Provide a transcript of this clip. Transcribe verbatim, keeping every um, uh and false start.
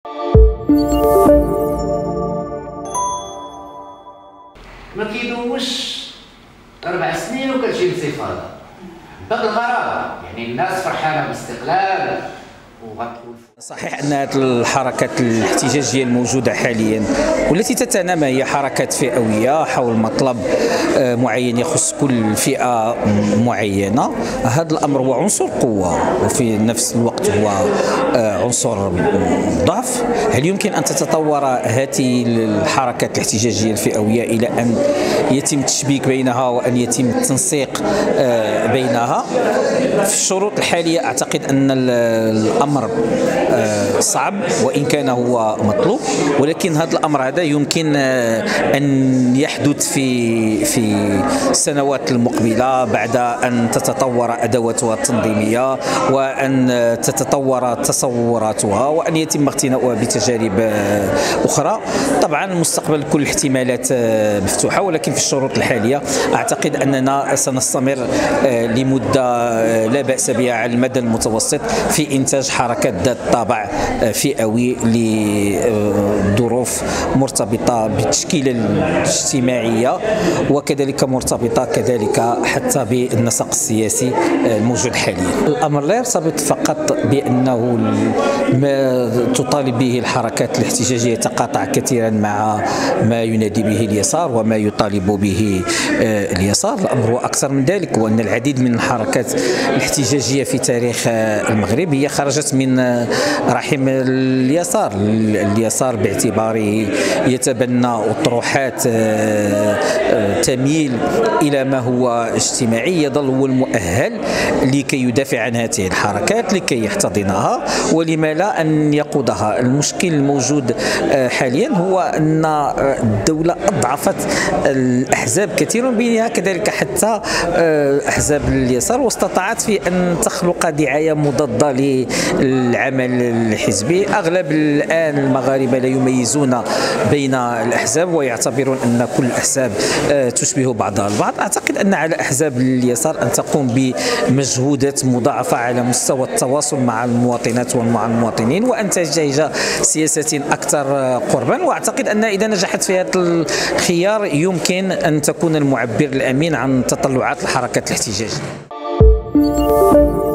ما كيدومش أربع سنين وكتجي الانتفاضة باقي الغرابة، يعني الناس فرحانة بالاستقلال وغتقول. صحيح أن هذه الحركات الاحتجاجية الموجودة حاليا والتي تتنامى هي حركات فئوية حول مطلب معين يخص كل فئة معينة. هذا الأمر هو عنصر قوة وفي نفس الوقت هو عنصر ضعف. هل يمكن أن تتطور هذه الحركات الاحتجاجية الفئوية إلى أن يتم التشبيك بينها وأن يتم التنسيق بينها؟ في الشروط الحالية أعتقد أن الأمر صعب وإن كان هو مطلوب، ولكن هذا الأمر هذا يمكن أن يحدث في في السنوات المقبلة بعد أن تتطور أدواتها التنظيمية وأن تتطور تصوراتها وأن يتم اغتناؤها بتجارب أخرى. طبعا مستقبل كل الاحتمالات مفتوحة، ولكن في الشروط الحالية أعتقد أننا سنستمر لمدة لا بأس بها على المدى المتوسط في إنتاج حركات ذات طابع فئوي لظروف مرتبطة بالتشكيلة الاجتماعية وكذلك مرتبطة كذلك حتى بالنسق السياسي الموجود حاليا. الأمر لا يرتبط فقط بأنه ما تطالب به الحركات الاحتجاجية يتقاطع كثيرا مع ما ينادي به اليسار وما يطالب به اليسار. الأمر هو أكثر من ذلك، وأن العديد من الحركات الاحتجاجية في تاريخ المغرب هي خرجت من رحم اليسار. اليسار باعتباره يتبنى أطروحات تميل إلى ما هو اجتماعي يظل هو المؤهل لكي يدافع عن هذه الحركات، لكي يحتضنها ولما لا أن يقودها. المشكل الموجود حاليا هو أن الدولة أضعفت الأحزاب كثيرا بينها كذلك حتى أحزاب اليسار، واستطاعت في أن تخلق دعاية مضادة للعمل الحزبي. أغلب الآن المغاربة لا يميزون بين الأحزاب ويعتبرون أن كل الأحزاب تشبه بعضها البعض. أعتقد أن على أحزاب اليسار أن تقوم بمجهودات مضاعفة على مستوى التواصل مع المواطنات ومع المواطنين وأن تجهز سياسات أكثر قربا، وأعتقد أن إذا نجحت في هذا الخيار يمكن أن تكون المعبر الأمين عن تطلعات الحركات الاحتجاجية.